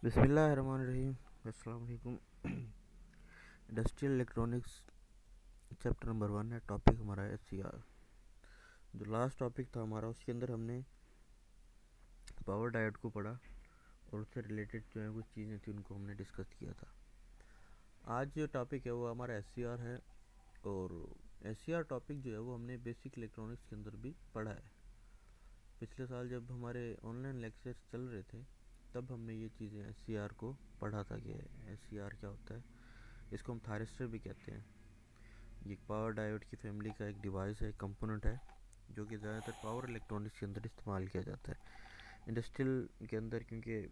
बिस्मिल्लाहिर्रहमानिर्रहीम। अस्सलाम वालेकुम। इंडस्ट्रियल इलेक्ट्रॉनिक्स चैप्टर नंबर 1 है। टॉपिक हमारा है एचसीआर। जो लास्ट टॉपिक था हमारा उसके अंदर हमने पावर डायोड को पढ़ा और उससे रिलेटेड जो है कुछ चीज़ें थी उनको हमने डिस्कस किया था। आज जो टॉपिक है वो हमारा एचसीआर है और एचसीआर टॉपिक जो है वो हमने बेसिक इलेक्ट्रॉनिक्स के अंदर भी पढ़ा है। पिछले साल जब हमारे ऑनलाइन लेक्चर्स चल रहे थे तब हमने ये चीज़ें एचसीआर को पढ़ा था कि एचसीआर क्या होता है। इसको हम थायरिस्टर भी कहते हैं। ये पावर डायोड की फैमिली का एक डिवाइस है, एक कंपोनेंट है जो कि ज़्यादातर पावर इलेक्ट्रॉनिक्स के अंदर इस्तेमाल किया जाता है इंडस्ट्रियल के अंदर, क्योंकि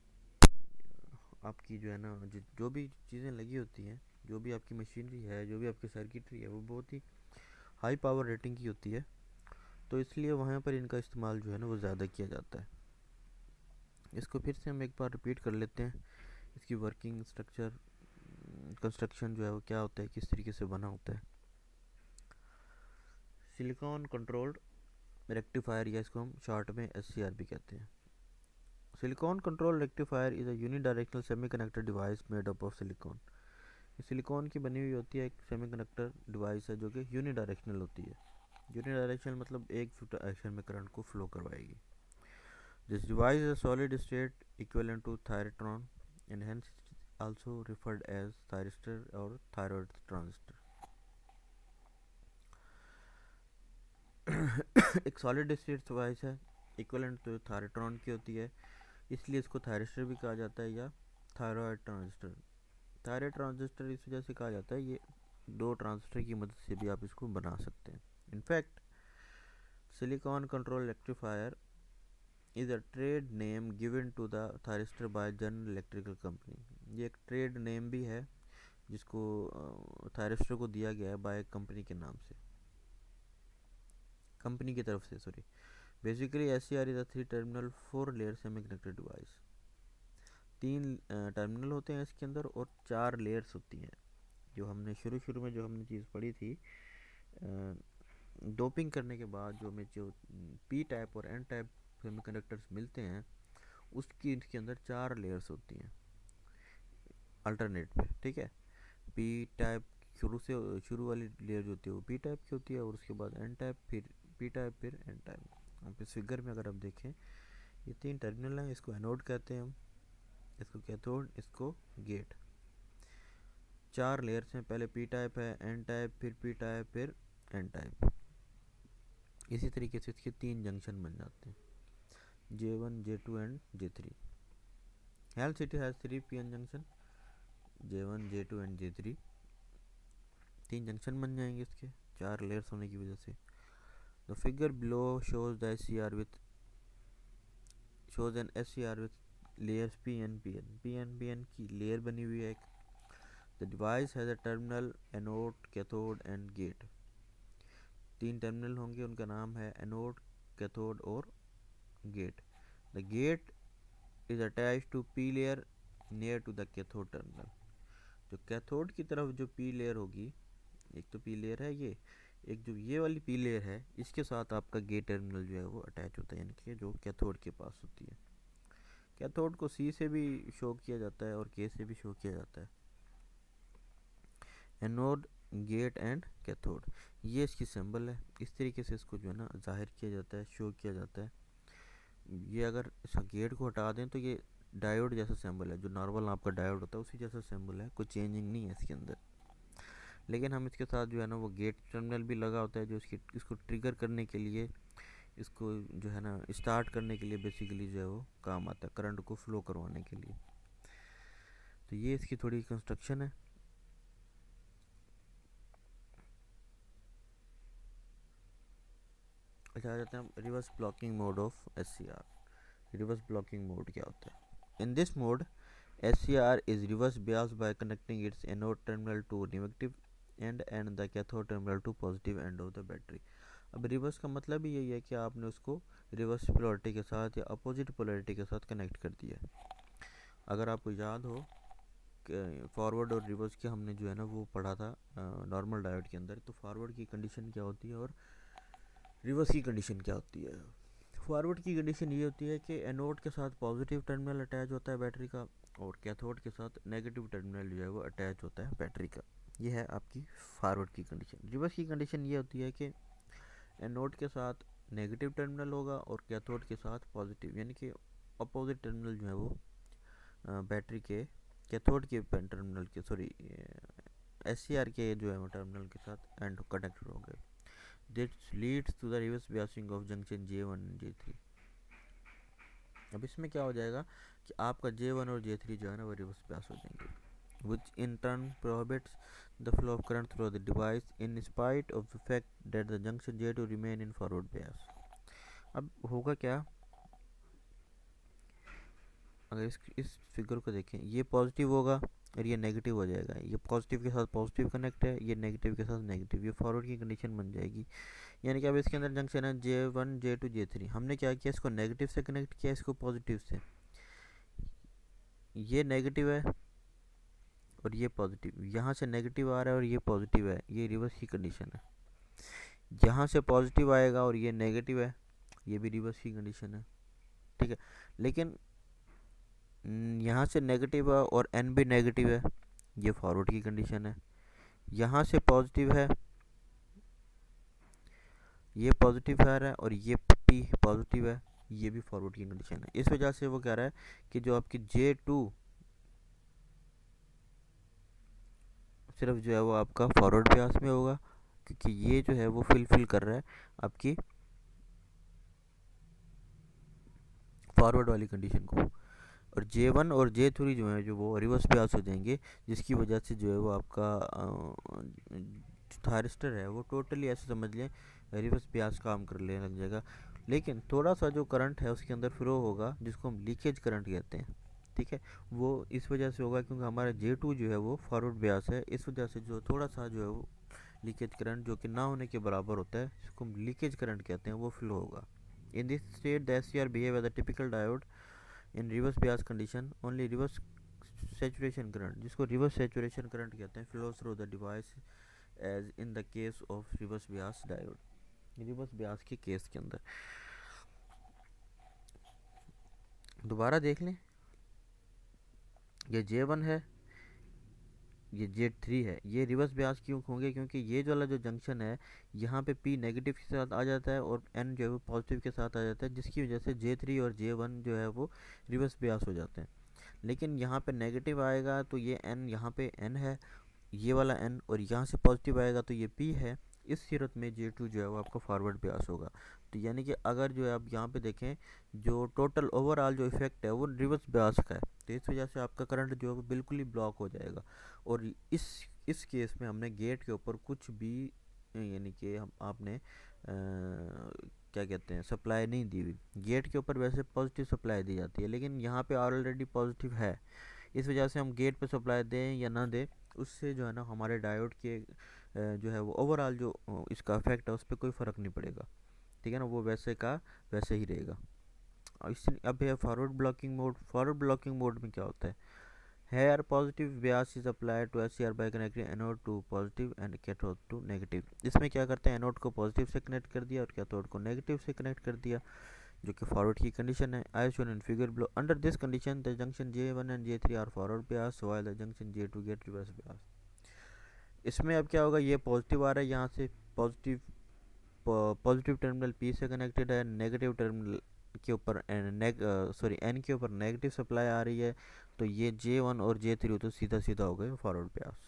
आपकी जो है ना जो भी चीज़ें लगी होती हैं, जो भी आपकी मशीनरी है, जो भी आपकी सर्किटरी है, वो बहुत ही हाई पावर रेटिंग की होती है, तो इसलिए वहाँ पर इनका इस्तेमाल जो है ना वो ज़्यादा किया जाता है। इसको फिर से हम एक बार रिपीट कर लेते हैं। इसकी वर्किंग स्ट्रक्चर, कंस्ट्रक्शन जो है वो क्या होता है, किस तरीके से बना होता है। सिलिकॉन कंट्रोल्ड रेक्टिफायर, या इसको हम शॉर्ट में एससीआर भी कहते हैं। Silicon control rectifier is a unidirectional semiconductor device made up of silicon. Silicon की बनी हुई होती है एक सेमीकंडक्टर डिवाइस है जो कि यूनिडायरेक्शनल होती है। यूनिडायरेक्शनल मतलब एक डायरेक्शन में करंट को फ्लो करवाएगी। This device is a solid state equivalent to thyratron and hence also referred as thyristor और थायरॉयड ट्रांजिस्टर। एक सॉलिड स्टेट डिवाइस है, इक्विवेलेंट तो थायरेट्रॉन की होती है, इसलिए इसको थायरिस्टर भी कहा जाता है या थायरॉयड ट्रांजिस्टर। थायरॉयड ट्रांजिस्टर इस वजह से कहा जाता है, ये दो ट्रांजिस्टर की मदद से भी आप इसको बना सकते हैं। In fact silicon control rectifier is a trade name given to the thyristor by general electrical company. ये एक ट्रेड नेम भी है जिसको थायरिस्टर को दिया गया है बाय कंपनी के नाम से, कंपनी की तरफ से, sorry. Basically SCR is a 3 terminal 4 layer semiconductor device. 3 terminal होते हैं इसके अंदर और 4 लेयर्स होती हैं। जो हमने शुरू में जो हमने चीज़ पढ़ी थी, डोपिंग करने के बाद जो हमें जो पी टाइप और एन टाइप सेमीकंडक्टर्स मिलते हैं उसकी इसके अंदर 4 लेयर्स होती हैं अल्टरनेट पे, ठीक है। पी टाइप शुरू वाली लेयर जो होती है वो पी टाइप की होती है और उसके बाद एन टाइप, फिर पी टाइप, फिर एन टाइप। आप इस फिगर में अगर आप देखें ये 3 टर्मिनल हैं, इसको एनोड कहते हैं हम, इसको कैथोड, इसको गेट। 4 लेयर्स हैं, पहले पी टाइप है, एन टाइप, फिर पी टाइप, फिर एन टाइप। इसी तरीके से इसके 3 जंक्शन बन जाते हैं, J1, J2 and J3। LCT has 3 PN junction, J1, J2 and J3। 3 junction बन जाएंगे इसके 4 लेयर्स होने की वजह से। The figure below shows the SCR with shows an SCR with layers PN की लेयर बनी हुई है एक। The device has a terminal, anode, cathode and gate. 3 terminal होंगे, उनका नाम है एनोड, कैथोड और gate. The gate is attach to P layer near to the cathode terminal. जो कैथोड की तरफ जो पी लेयर होगी, एक तो पी लेयर है ये, एक जो ये वाली पी लेयर है इसके साथ आपका गेट टर्मिनल जो है वो अटैच होता है, यानी कि जो कैथोड के पास होती है। कैथोड को सी से भी शो किया जाता है और के से भी शो किया जाता है। एनोड, गेट एंड कैथोड, ये इसकी सिंबल है। इस तरीके से इसको जो है ना जाहिर किया जाता है, शो किया जाता है। ये अगर इस गेट को हटा दें तो ये डायोड जैसा सिंबल है, जो नॉर्मल आपका डायोड होता है उसी जैसा सिंबल है, कोई चेंजिंग नहीं है इसके अंदर। लेकिन हम इसके साथ जो है ना वो गेट टर्मिनल भी लगा होता है जो इसको ट्रिगर करने के लिए, इसको जो है ना स्टार्ट करने के लिए बेसिकली जो है वो काम आता है, करंट को फ्लो करवाने के लिए। तो ये इसकी थोड़ी कंस्ट्रक्शन है। अच्छा, आ जाते हैं हम reverse blocking mode of SCR। Reverse blocking mode क्या होता है? In this mode SCR is reverse biased by connecting its anode terminal to negative end and the cathode terminal to positive end of the battery। अब reverse का मतलब ही यही है कि आपने उसको रिवर्स पोलैरिटी के साथ या अपोजिट पोलैरिटी के साथ कनेक्ट कर दिया। अगर आपको याद हो फॉरवर्ड और रिवर्स के हमने जो है ना वो पढ़ा था नॉर्मल डायोड के अंदर, तो फॉरवर्ड की कंडीशन क्या होती है और रिवर्स की कंडीशन क्या होती है। फॉरवर्ड की कंडीशन ये होती है कि एनोड के साथ पॉजिटिव टर्मिनल अटैच होता है बैटरी का, और कैथोड के साथ नेगेटिव टर्मिनल जो है वो अटैच होता है बैटरी का। ये है आपकी फॉरवर्ड की कंडीशन। रिवर्स की कंडीशन ये होती है कि एनोड के साथ नेगेटिव टर्मिनल होगा और कैथोड के साथ पॉजिटिव, यानी कि अपोजिट टर्मिनल जो है वो बैटरी के कैथोड के टर्मिनल के SCR के जो है वो टर्मिनल के साथ एंड कनेक्टेड हो गए। This leads to the reverse biasing of junction J1 and J3। अब इसमें क्या हो जाएगा कि आपका J1 और J3 जो है ना वो रिवर्स बायस हो जाएंगे, which in turn prohibits the flow of current through the device in spite of the fact that the junction J2 remain in forward bias। अब होगा क्या, अगर इस फिगर को देखें, ये पॉजिटिव होगा और ये नेगेटिव हो जाएगा, ये पॉजिटिव के साथ पॉजिटिव कनेक्ट है, ये नेगेटिव के साथ नेगेटिव, ये फॉरवर्ड की कंडीशन बन जाएगी। यानी कि अब इसके अंदर जंक्शन है J1 J2 J3, हमने क्या किया, इसको नेगेटिव से कनेक्ट किया, इसको पॉजिटिव से। ये नेगेटिव है और ये पॉजिटिव, यहाँ से नेगेटिव आ रहा है और ये पॉजिटिव है, ये रिवर्स की कंडीशन है। यहाँ से पॉजिटिव आएगा और ये नेगेटिव है, ये भी रिवर्स की कंडीशन है, ठीक है। लेकिन यहाँ से नेगेटिव है और n भी नेगेटिव है, ये फॉरवर्ड की कंडीशन है। यहाँ से पॉजिटिव है, ये पॉजिटिव आ रहा है और ये p पॉजिटिव है, ये भी फॉरवर्ड की कंडीशन है। इस वजह से वो कह रहा है कि जो आपकी J2 सिर्फ जो है वो आपका फॉरवर्ड ब्यास में होगा, क्योंकि ये जो है वो फिल कर रहा है आपकी फॉरवर्ड वाली कंडीशन को, और J1 और J3 जो है जो वो रिवर्स ब्यास हो जाएंगे, जिसकी वजह से जो है वो आपका थारिस्टर है वो टोटली ऐसे समझ लें रिवर्स ब्यास काम कर लेने लग जाएगा। लेकिन थोड़ा सा जो करंट है उसके अंदर फ्लो होगा, जिसको हम लीकेज करंट कहते हैं, ठीक है, वो इस वजह से होगा क्योंकि हमारा J2 जो है वो फॉरवर्ड ब्यास है, इस वजह से जो थोड़ा सा जो है वो लीकेज करंट जो कि ना होने के बराबर होता है, जिसको हम लीकेज करंट कहते हैं, वो फ्लो होगा। In this state the SCR behave as a typical diode in reverse bias condition, only reverse saturation current, जिसको रिवर्स सैचुरेशन करंट कहते हैं, flow through the device as in the case of reverse bias diode, reverse bias के case के अंदर। दोबारा देख लें, ये J1 है, ये J3 है, ये रिवर्स ब्यास क्यों होंगे, क्योंकि ये जो वाला जो जंक्शन है यहाँ पे P नेगेटिव के साथ आ जाता है और N जो है वो पॉजिटिव के साथ आ जाता है, जिसकी वजह से J3 और J1 जो है वो रिवर्स ब्यास हो जाते हैं। लेकिन यहाँ पे नेगेटिव आएगा तो ये N, यहाँ पे N है ये वाला N, और यहाँ से पॉजिटिव आएगा तो ये P है। इस सूरत में J2 जो है वो आपका फॉरवर्ड ब्यास होगा। तो यानी कि अगर जो है आप यहाँ पे देखें, जो टोटल ओवरऑल जो इफेक्ट है वो रिवर्स ब्यास का है, तो इस वजह से आपका करंट जो है वो बिल्कुल ही ब्लॉक हो जाएगा। और इस केस में हमने गेट के ऊपर कुछ भी यानी कि हम आपने क्या कहते हैं सप्लाई नहीं दी हुई। गेट के ऊपर वैसे पॉजिटिव सप्लाई दी जाती है, लेकिन यहाँ पे ऑलरेडी पॉजिटिव है, इस वजह से हम गेट पे सप्लाई दें या ना दें, उससे जो है ना हमारे डायोड के जो है वो ओवरऑल जो इसका इफेक्ट है उस पर कोई फ़र्क नहीं पड़ेगा, ठीक है ना, वो वैसे का वैसे ही रहेगा। अब है forward blocking mode. Forward blocking mode में क्या होता है, here positive bias is applied to SCR by connecting anode to positive and cathode to negative. इसमें क्या करते हैं, एनोड को पॉजिटिव से कनेक्ट कर दिया और कैथोड को नेगेटिव से कनेक्ट कर दिया, जो कि फॉरवर्ड की कंडीशन है, as shown in figure below. Under this condition the junction J1 and J3 are forward bias while the junction J2 get reverse bias. इसमें अब क्या होगा, ये पॉजिटिव आ रहा है, यहाँ से पॉजिटिव टर्मिनल P से कनेक्टेड है, नेगेटिव टर्मिनल के ऊपर N के ऊपर नेगेटिव सप्लाई आ रही है, तो ये J1 और J3 तो सीधा सीधा हो गए फॉरवर्ड ब्यास।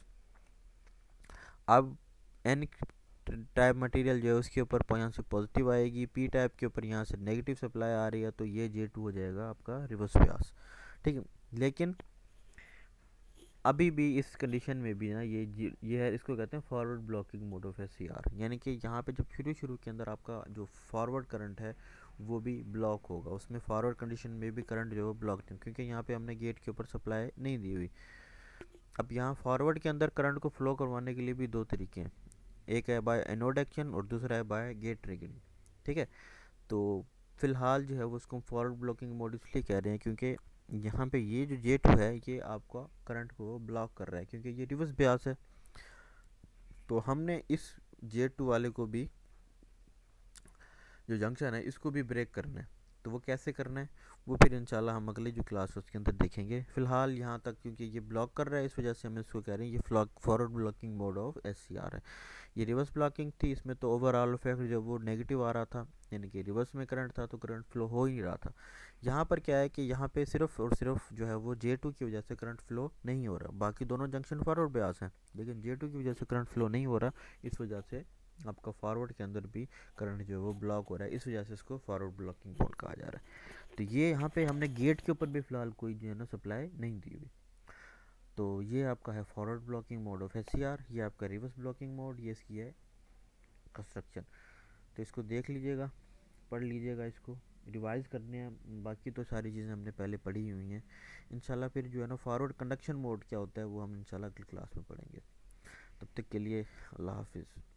अब N टाइप मटेरियल जो है उसके ऊपर यहाँ से पॉजिटिव आएगी, P टाइप के ऊपर यहाँ से नेगेटिव सप्लाई आ रही है, तो ये J2 हो जाएगा आपका रिवर्स ब्यास, ठीक है। लेकिन अभी भी इस कंडीशन में भी ना ये है, इसको कहते हैं forward blocking mode of SCR, यानी कि यहाँ पे जब शुरू के अंदर आपका जो फॉरवर्ड करंट है वो भी ब्लॉक होगा, उसमें फॉरवर्ड कंडीशन में भी करंट जो है ब्लॉक नहीं, क्योंकि यहाँ पे हमने गेट के ऊपर सप्लाई नहीं दी हुई। अब यहाँ फॉरवर्ड के अंदर करंट को फ्लो करवाने के लिए भी दो तरीके हैं, एक है बाय एनोड एक्शन और दूसरा है बाय गेट ट्रिगरिंग, ठीक है। तो फिलहाल जो है वो उसको फॉरवर्ड ब्लॉकिंग मोड इसलिए कह रहे हैं क्योंकि यहाँ पे ये जो J2 है ये आपका करंट को ब्लॉक कर रहा है, क्योंकि ये रिवर्स ब्यास है। तो हमने इस J2 वाले को भी जो जंक्शन है इसको भी ब्रेक करना है। तो वो कैसे करना है वो फिर इंशाल्लाह हम अगली जो क्लास है उसके अंदर देखेंगे। फ़िलहाल यहाँ तक क्योंकि ये ब्लॉक कर रहा है इस वजह से हम इसको कह रहे हैं ये forward blocking mode of SCR है। ये रिवर्स ब्लॉकिंग थी, इसमें तो ओवरऑल इफेक्ट जो वो नेगेटिव आ रहा था, यानी कि रिवर्स में करंट था तो करंट फ्लो हो ही नहीं रहा था। यहाँ पर क्या है कि यहाँ पे सिर्फ और सिर्फ जो है वो J2 की वजह से करंट फ्लो नहीं हो रहा। बाकी दोनों जंक्शन फॉरवर्ड ब्यास हैं, लेकिन J2 की वजह से करंट फ्लो नहीं हो रहा। इस वजह से आपका फॉरवर्ड के अंदर भी करंट जो है वो ब्लॉक हो रहा है। इस वजह से इसको फॉरवर्ड ब्लॉकिंग मोड कहा जा रहा है। तो ये यहाँ पे हमने गेट के ऊपर भी फ़िलहाल कोई जो है ना सप्लाई नहीं दी हुई। तो ये आपका है forward blocking mode of SCR, ये आपका रिवर्स ब्लॉकिंग मोड, ये इसकी है कंस्ट्रक्शन। तो इसको देख लीजिएगा, पढ़ लीजिएगा, इसको रिवाइज़ करने हैं। बाकी तो सारी चीज़ें हमने पहले पढ़ी हुई हैं। इंशाल्लाह फिर जो है ना फॉरवर्ड कंडक्शन मोड क्या होता है वो हम इंशाल्लाह अगली क्लास में पढ़ेंगे। तब तक के लिए अल्लाह हाफिज़।